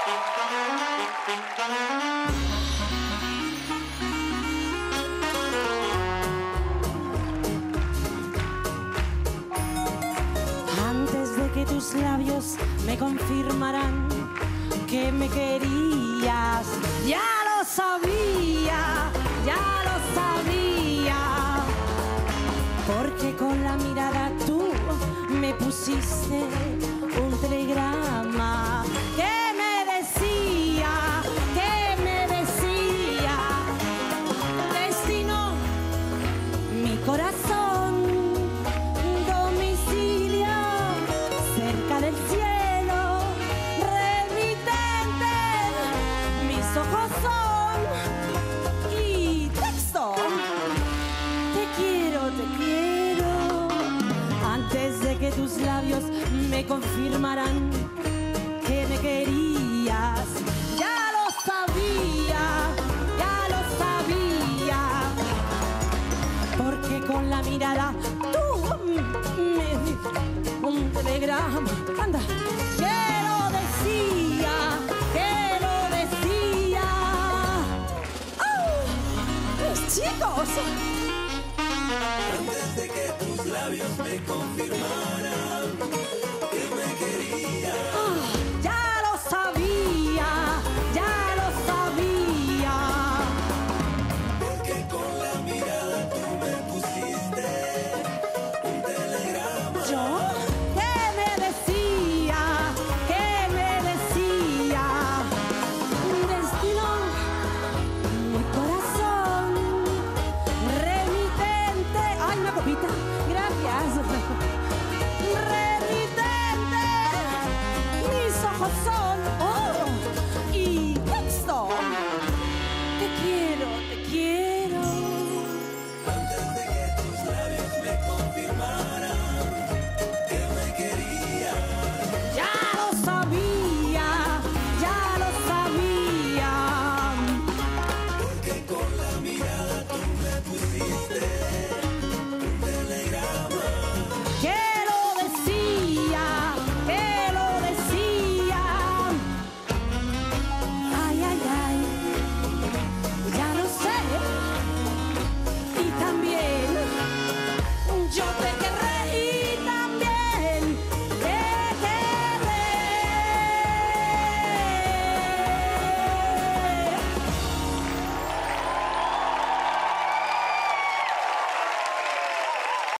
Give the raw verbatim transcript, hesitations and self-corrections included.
Antes de que tus labios me confirmaran que me querías, ya lo sabía, ya lo sabía, porque con la mirada tú me pusiste un telegrama que me decía, que me decía, destino, mi corazón, domicilio, cerca del cielo, remitente, mis ojos son, y texto, te quiero, te quiero, antes de que tus labios me confirmaran que me querías, ya lo sabía, ya lo sabía, porque con la mirada tú me diste un telegrama, anda, que lo decía, que lo decía. ¡Oh! ¡Mis chicos! Antes de que tus labios me confirmaran